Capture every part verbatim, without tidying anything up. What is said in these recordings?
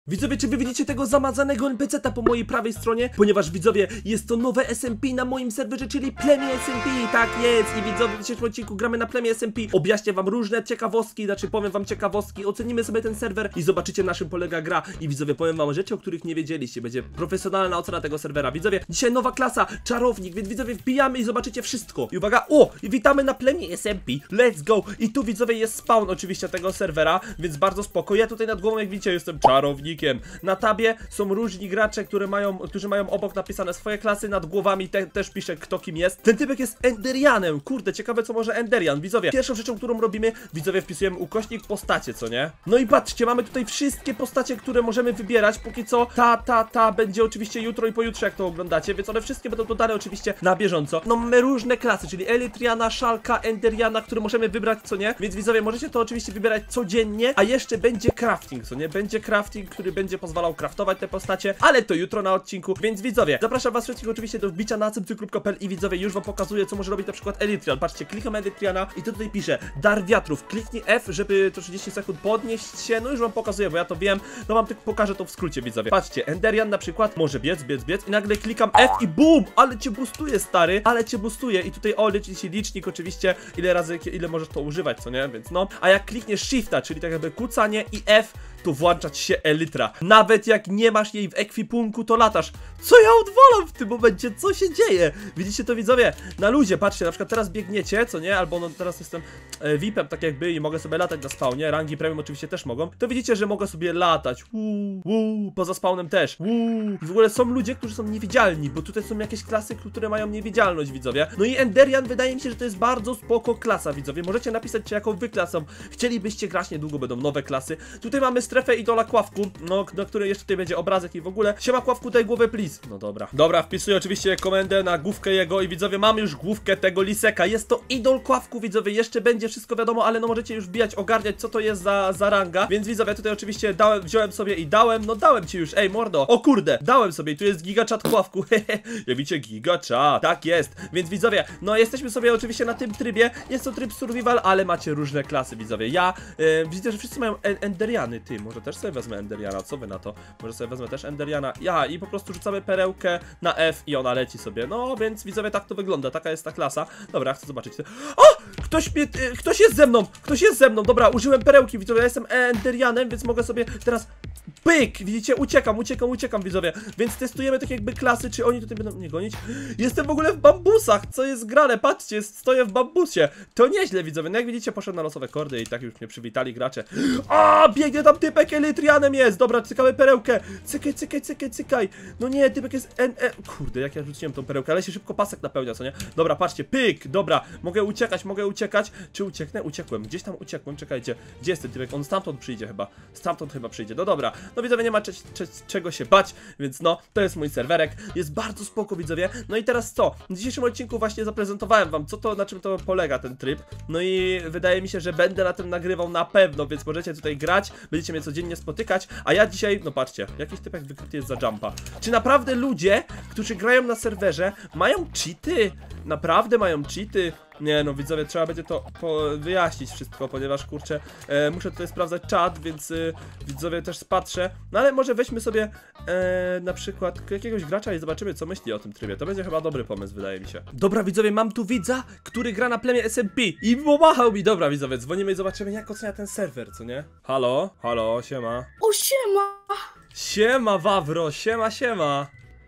Widzowie, czy wy widzicie tego zamazanego en pe ce ta po mojej prawej stronie? Ponieważ widzowie, jest to nowe es em pi na moim serwerze, czyli plemię es em pi. Tak jest. I widzowie, w dzisiejszym odcinku gramy na plemię es em pi. Objaśnię wam różne ciekawostki, znaczy powiem wam ciekawostki, ocenimy sobie ten serwer i zobaczycie, na czym polega gra. I widzowie, powiem wam rzeczy, o których nie wiedzieliście. Będzie profesjonalna ocena tego serwera. Widzowie, dzisiaj nowa klasa, czarownik, więc widzowie, wbijamy i zobaczycie wszystko. I uwaga, o! I witamy na plemię es em pi. Let's go! I tu widzowie jest spawn oczywiście tego serwera, więc bardzo spoko. Ja tutaj nad głową, jak widzicie, jestem czarownik. Na tabie są różni gracze, które mają, którzy mają obok napisane swoje klasy, nad głowami te, też pisze, kto kim jest. Ten typek jest Enderianem. Kurde, ciekawe, co może Enderian. Widzowie, pierwszą rzeczą, którą robimy, widzowie, wpisujemy ukośnik postacie, co nie? No i patrzcie, mamy tutaj wszystkie postacie, które możemy wybierać. Póki co ta, ta, ta będzie oczywiście jutro i pojutrze, jak to oglądacie, więc one wszystkie będą dodane oczywiście na bieżąco. No mamy różne klasy, czyli Elytriana, Szalka, Enderiana, które możemy wybrać, co nie? Więc widzowie, możecie to oczywiście wybierać codziennie, a jeszcze będzie crafting, co nie? Będzie crafting, który będzie pozwalał craftować te postacie, ale to jutro na odcinku, więc widzowie, zapraszam was wszystkich oczywiście do wbicia na cymcy kropka pe el i widzowie, już wam pokazuję, co może robić na przykład Elytrian. Patrzcie, klikam Elytriana i to tutaj pisze dar wiatrów, kliknij F, żeby to trzydzieści sekund podnieść się, no już wam pokazuję, bo ja to wiem, no wam tylko pokażę to w skrócie, widzowie. Patrzcie, Enderian na przykład może biec, biec, biec i nagle klikam F i BUM! Ale cię boostuje, stary, ale cię boostuje i tutaj o, liczy się licznik oczywiście, ile razy, ile możesz to używać, co nie, więc no, a jak klikniesz Shifta, czyli tak jakby kucanie i F, to włączać się Elytra. Nawet jak nie masz jej w ekwipunku, to latasz. Co ja odwalam w tym momencie? Co się dzieje? Widzicie to, widzowie? Na luzie, patrzcie, na przykład teraz biegniecie, co nie? Albo no teraz jestem e, V I P em, tak jakby, i mogę sobie latać na spawnie. Rangi premium oczywiście też mogą. To widzicie, że mogę sobie latać. Uuu, uuu, poza spawnem też. Uuu. W ogóle są ludzie, którzy są niewidzialni, bo tutaj są jakieś klasy, które mają niewidzialność, widzowie. No i Enderian, wydaje mi się, że to jest bardzo spoko klasa, widzowie. Możecie napisać, czy jaką wy klasą chcielibyście grać. Niedługo będą nowe klasy. Tutaj mamy strefę idola Kławku, no, na której jeszcze tutaj będzie obrazek i w ogóle. Siema Kławku, daj głowę, please. No dobra. Dobra, wpisuję oczywiście komendę na główkę jego i widzowie, mamy już główkę tego liseka. Jest to idol Kławku, widzowie, jeszcze będzie wszystko wiadomo, ale no możecie już wbijać, ogarniać, co to jest za, za ranga. Więc widzowie, tutaj oczywiście dałem, wziąłem sobie i dałem, no dałem ci już, ej mordo. O kurde, dałem sobie i tu jest gigachat Kławku. Jak widzicie, gigachat, tak jest. Więc widzowie, no jesteśmy sobie oczywiście na tym trybie. Jest to tryb survival, ale macie różne klasy, widzowie. Ja yy, widzę, że wszyscy mają en Enderiany, ty, może też sobie wezmę Enderiana, co wy na to? Może sobie wezmę też Enderiana. Ja, i po prostu rzucamy perełkę na F i ona leci sobie. No, więc widzowie, tak to wygląda, taka jest ta klasa. Dobra, chcę zobaczyć. O! Ktoś mnie, y, ktoś jest ze mną! Ktoś jest ze mną! Dobra, użyłem perełki, widzowie, ja jestem Enderianem, więc mogę sobie teraz... Pyk! Widzicie? Uciekam, uciekam, uciekam, widzowie. Więc testujemy tak jakby klasy, czy oni tutaj będą mnie gonić. Jestem w ogóle w bambusach! Co jest grane? Patrzcie, stoję w bambusie. To nieźle, widzowie. No jak widzicie, poszedłem na losowe kordy i tak już mnie przywitali gracze. A, biegnie tam typek, Elytrianem jest! Dobra, cykamy perełkę. Cykaj, cykaj, cykaj, cykaj. No nie, typek jest en, en... Kurde, jak ja rzuciłem tą perełkę, ale się szybko pasek napełnia, co nie? Dobra, patrzcie, pyk! Dobra, mogę uciekać, mogę uciekać. Czy ucieknę? Uciekłem. Gdzieś tam uciekłem, czekajcie. Gdzie jest ten typek? On stamtąd przyjdzie chyba. Stamtąd chyba przyjdzie. No dobra. No widzowie, nie ma cze cze czego się bać, więc no, to jest mój serwerek. Jest bardzo spoko, widzowie. No i teraz co? W dzisiejszym odcinku właśnie zaprezentowałem wam, co to, na czym to polega ten tryb. No i wydaje mi się, że będę na tym nagrywał na pewno, więc możecie tutaj grać, będziecie mnie codziennie spotykać, a ja dzisiaj, no patrzcie, jakiś typek wykryty jest za jumpa. Czy naprawdę ludzie, którzy grają na serwerze, mają cheaty? Naprawdę mają cheaty? Nie no, widzowie, trzeba będzie to wyjaśnić wszystko, ponieważ kurczę, e, muszę tutaj sprawdzać czat, więc e, widzowie też patrzę. No ale może weźmy sobie e, na przykład jakiegoś gracza i zobaczymy, co myśli o tym trybie. To będzie chyba dobry pomysł, wydaje mi się. Dobra, widzowie, mam tu widza, który gra na plemię es em pi i pomachał mi. Dobra, widzowie, dzwonimy i zobaczymy, jak ocenia ten serwer, co nie? Halo? Halo, siema. O, siema! Siema, Wawro, siema, siema.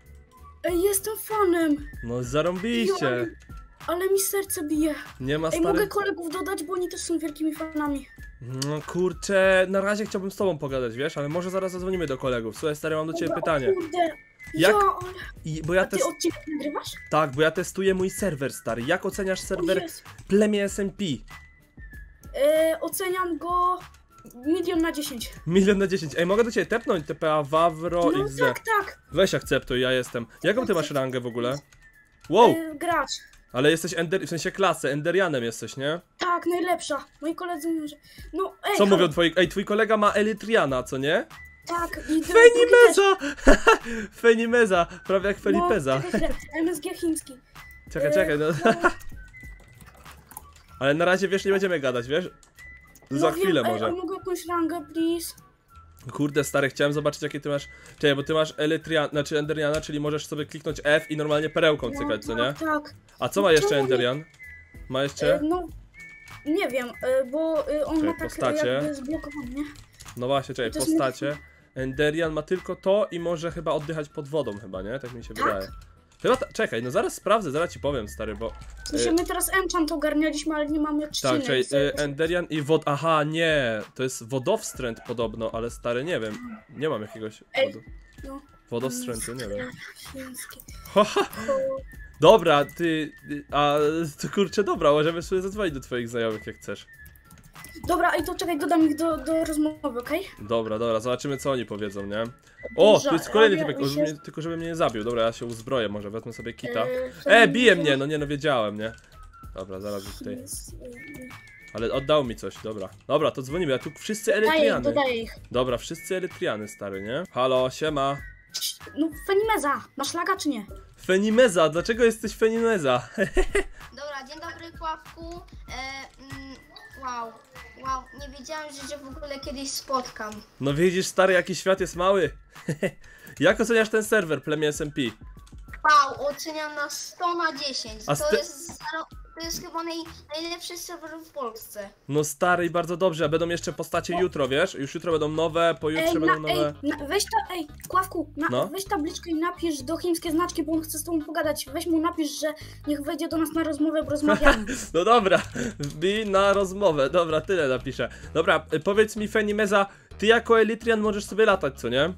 Ej, jestem fanem. No zarąbiście. Jo, ale mi serce bije. Nie ma Ej, stary... mogę kolegów dodać, bo oni też są wielkimi fanami. No kurczę, na razie chciałbym z tobą pogadać, wiesz, ale może zaraz zadzwonimy do kolegów. Słuchaj, stary, mam do ciebie Dobra, pytanie. O kurde. Jak... Ja, ale... I, bo ja A ty test... odcinek nagrywasz? Tak, bo ja testuję mój serwer, stary. Jak oceniasz serwer Yes. plemię es em pi? E, oceniam go milion na dziesięć. Milion na dziesięć. Ej, mogę do ciebie tepnąć? T P A Wawro No X D. tak, tak. Weź akceptuj, ja jestem. Jaką ty masz rangę w ogóle? Wow! E, gracz. Ale jesteś ender... w sensie klasę, Enderianem jesteś, nie? Tak, najlepsza. Moi koledzy mówią, że... No, ej, Co halo. mówią twoi... Ej, twój kolega ma Elytriana, co nie? Tak, i... Fenimeza! Fenimeza! Prawie jak Felipeza. No, czekaj, M S G chiński. Czekaj, E, czekaj, no. no. Ale na razie, wiesz, nie będziemy gadać, wiesz? Za No chwilę wiem, może. Ej, a mogę jakąś rangę, please? Kurde, stary, chciałem zobaczyć, jakie ty masz... Czekaj, bo ty masz Elytrian, znaczy Enderiana, czyli możesz sobie kliknąć F i normalnie perełką cykać, co nie? Tak, tak. A co ma jeszcze Czemu nie? Enderian? Ma E, jeszcze? no, nie wiem, e, bo e, on Czekaj, ma tak postacie. jakby zblokowany, nie? No właśnie, czekaj, to jest postacie. Enderian ma tylko to i może chyba oddychać pod wodą chyba, nie? Tak mi się Tak. wydaje. Chyba ta... Czekaj, no zaraz sprawdzę, zaraz ci powiem, stary, bo... W sensie my teraz enchant ogarnialiśmy, ale nie mamy trzciny. Tak, czyli więc- y, Enderian i wod... Aha, nie, to jest wodowstręt podobno, ale stary, nie wiem. Nie mam jakiegoś... Ej, Wodo... no. Wodowstrętu, nie wiem. Świński. Haha, dobra, ty... ty- A, to kurczę, dobra, możemy sobie zadzwonić do twoich znajomych, jak chcesz. Dobra, ej, to czekaj, dodam ich do, do rozmowy, okej? Dobra, dobra, zobaczymy, co oni powiedzą, nie? O, tu jest kolejny typek, mi żeby się- mnie, tylko żeby mnie nie zabił. Dobra, ja się uzbroję, może wezmę sobie kita. E, E, bije mnie, no nie, no wiedziałem, nie? Dobra, zaraz już tutaj... Jest, Ale oddał mi coś, dobra. Dobra, to dzwonimy, a tu wszyscy Daję ich, Elytriany. dodaję ich. Dobra, wszyscy Elytriany, stary, nie? Halo, siema. No, Fenimeza, masz laga czy nie? Fenimeza, dlaczego jesteś Fenimeza? Dobra, dzień dobry, Kławku. E, mm, wow, wow, nie wiedziałem, że cię w ogóle kiedyś spotkam. No widzisz, stary, jaki świat jest mały. Jak oceniasz ten serwer, plemię S M P? Wow, oceniam na sto na dziesięć. A To ste- jest, zaro- to jest chyba naj, najlepszy serwer w Polsce. No stary, bardzo dobrze, a będą jeszcze postacie jutro, wiesz? Już jutro będą nowe, pojutrze Ej, będą na, nowe. ej na, weź ta, ej, Kławku, na, No. weź tabliczkę i napisz do chińskie znaczki, bo on chce z tobą pogadać. Weź mu napisz, że niech wejdzie do nas na rozmowę, bo rozmawiamy. No dobra, wbij na rozmowę, dobra, tyle napiszę. Dobra, y, powiedz mi, Fenimeza, ty jako Elytrian możesz sobie latać, co nie?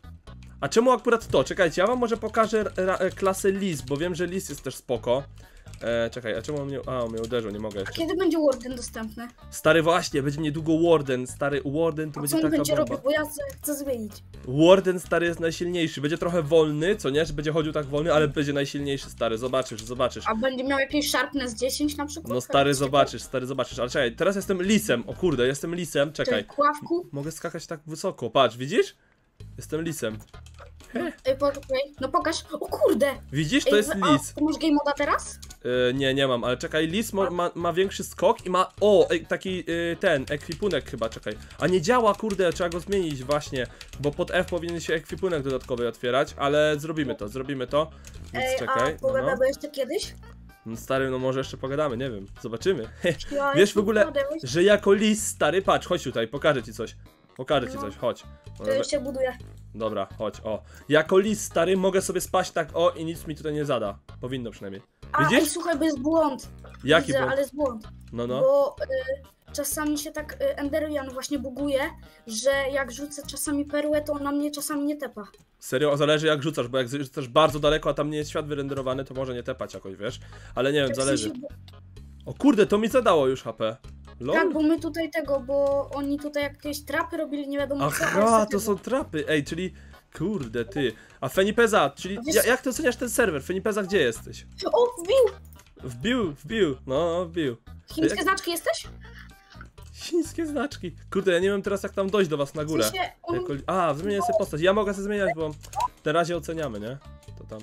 A czemu akurat to? Czekajcie, ja wam może pokażę ra- e, klasę Lis, bo wiem, że Lis jest też spoko. E, czekaj, a czemu on mnie... A, on mnie uderzył, nie mogę A jeszcze. kiedy będzie Warden dostępny? Stary, właśnie, będzie niedługo Warden, stary, Warden to A będzie co on taka będzie bomba. robił? Bo ja chcę, chcę zmienić. Warden, stary, jest najsilniejszy, będzie trochę wolny, co nie, że będzie chodził tak wolny, ale będzie najsilniejszy, stary, zobaczysz, zobaczysz. A będzie miał jakieś Sharpness dziesięć na przykład? No stary, Jakieś zobaczysz, stary, zobaczysz, ale czekaj, teraz jestem Lisem, o kurde, jestem Lisem, takie- czekaj. Ty, Kławku? Mogę skakać tak wysoko, patrz, widzisz? Jestem Lisem. Ej, poczekaj, no pokaż. O kurde! Widzisz, to Ej, jest a, Lis. ty masz game moda teraz? Yy, nie, nie mam, ale czekaj, Lis mo, ma, ma większy skok i ma, o, e, taki, yy, ten, ekwipunek chyba, czekaj. A nie działa, kurde, trzeba go zmienić właśnie, bo pod F powinien się ekwipunek dodatkowy otwierać, ale zrobimy to, zrobimy to. Więc Ej, czekaj, a pogadamy no, jeszcze kiedyś? no. Stary, no może jeszcze pogadamy, nie wiem, zobaczymy. Ja Wiesz w ogóle, pogadamy. że jako Lis, stary, patrz, chodź tutaj, pokażę ci coś. Pokażę ci No. coś, chodź. To jeszcze buduję. Dobra, chodź, o. Jako Lis, stary, mogę sobie spać tak, o, i nic mi tutaj nie zada. Powinno przynajmniej. A, Widzisz? ej, słuchaj, bo jest błąd. Jaki Widzę, błąd? ale jest błąd. No, no. Bo y, czasami się tak y, Enderian właśnie buguje, że jak rzucę czasami perłę, to ona mnie czasami nie tepa. Serio, zależy jak rzucasz, bo jak rzucasz bardzo daleko, a tam nie jest świat wyrenderowany, to może nie tepać jakoś, wiesz? Ale nie wiem, Tak, w zależy. sensie, bo- O kurde, to mi zadało już H P. Lol? Tak, bo my tutaj tego, bo oni tutaj jakieś trapy robili, nie wiadomo co. ale Aha, z to tego. są trapy, ej, czyli... Kurde, ty. A Fenipeza, czyli... Wiesz- Ja, jak ty oceniasz ten serwer? Fenipeza, gdzie jesteś? O, wbił! Wbił, wbił, no, wbił. Chińskie Jak- znaczki jesteś? Chińskie znaczki. Kurde, ja nie wiem teraz jak tam dojść do was na W górę. sensie, on, Jako... A, zmienię sobie postać. Ja mogę sobie zmieniać, bo na razie oceniamy, nie? To tam.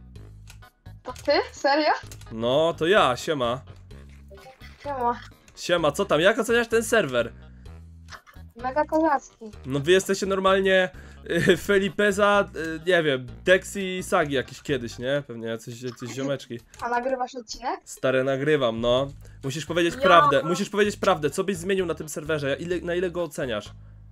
To ty? Serio? No, to ja, siema. Siema. Siema, co tam? Jak oceniasz ten serwer? Mega kozacki. No wy jesteście normalnie y, Felipeza, y, nie wiem, Dexy i Sagi jakiś kiedyś, nie? Pewnie jacyś, jacyś ziomeczki. A nagrywasz odcinek? Stare nagrywam, no. Musisz powiedzieć Ja- prawdę, musisz powiedzieć prawdę, co byś zmienił na tym serwerze, ile, na ile go oceniasz?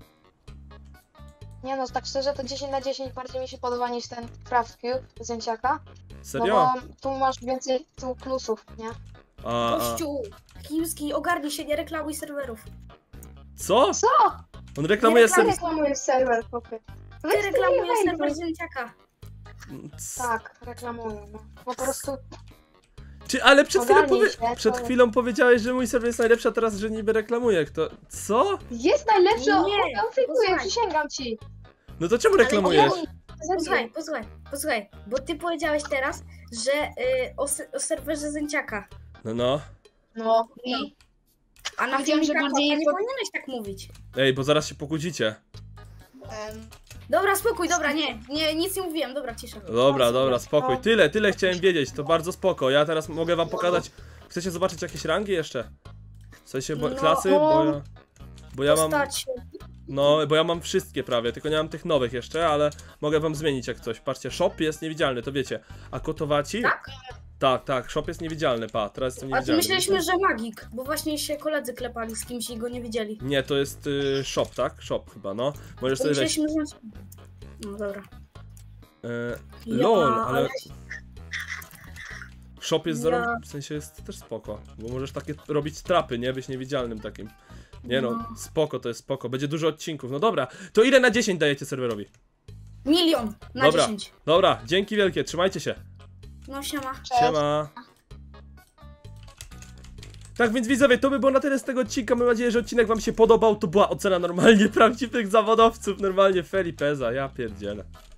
Nie no, tak szczerze to dziesięć na dziesięć bardziej mi się podoba niż ten Craft Cube Zęciaka. Serio? No bo tu masz więcej tu plusów, nie? A, a. gościu, chiński, ogarnij się, nie reklamuj serwerów. Co? Co? On reklamuje Nie Ja serwer. reklamuję serwer, chłopie. Ty Weź ty reklamujesz nie serwer hejtuj. Zięciaka. Tak, reklamuję, no. Po prostu Czy, ale przed chwilą, Ogarnij powie się, przed to- chwilą powiedziałeś, że mój serwer jest najlepszy, a teraz, że niby reklamuje. Kto? Co? jest najlepszy, Nie, on on fejkuje, posłuchaj. przysięgam ci. No to czemu reklamujesz? Ogarnij. Posłuchaj, posłuchaj, posłuchaj, bo ty powiedziałeś teraz, że y, o, se- o serwerze Zęciaka. No, no. No i? A na Powiedziałem, że filmikach bardziej nie info- powinieneś tak mówić. Ej, bo zaraz się pokłócicie. Em, Dobra, spokój, dobra, nie, nie, nic nie mówiłem, dobra, cisza. Dobra, dobra, spokój. Tyle, tyle chciałem wiedzieć, to bardzo spoko. Ja teraz mogę wam pokazać. Chcecie zobaczyć jakieś rangi jeszcze? W sensie bo, No, klasy? Bo ja, bo ja mam. Postać. No, bo ja mam wszystkie prawie, tylko nie mam tych nowych jeszcze, ale mogę wam zmienić jak coś. Patrzcie, shop jest niewidzialny, to wiecie. A Kotowaci? Tak? Tak, tak, shop jest niewidzialny, pa, teraz jestem A to niewidzialny. myśleliśmy, że magik, bo właśnie się koledzy klepali z kimś i go nie widzieli. Nie, to jest y, shop, tak? Shop chyba, no. Możesz To sobie wejść. myśleliśmy, że... No dobra. E, Ja, LOL, ale ale- shop jest Ja- zarąb... w sensie jest też spoko, bo możesz takie robić trapy, nie? Być niewidzialnym takim. Nie no, No. spoko, to jest spoko, będzie dużo odcinków, no dobra. To ile na dziesięć dajecie serwerowi? Milion na Dobra. dziesięć. Dobra, dzięki wielkie, trzymajcie się. No siema. Cześć. Siema. Tak więc widzowie, to by było na tyle z tego odcinka. Mam nadzieję, że odcinek wam się podobał. To była ocena normalnie prawdziwych zawodowców, normalnie Felipeza, ja pierdzielę.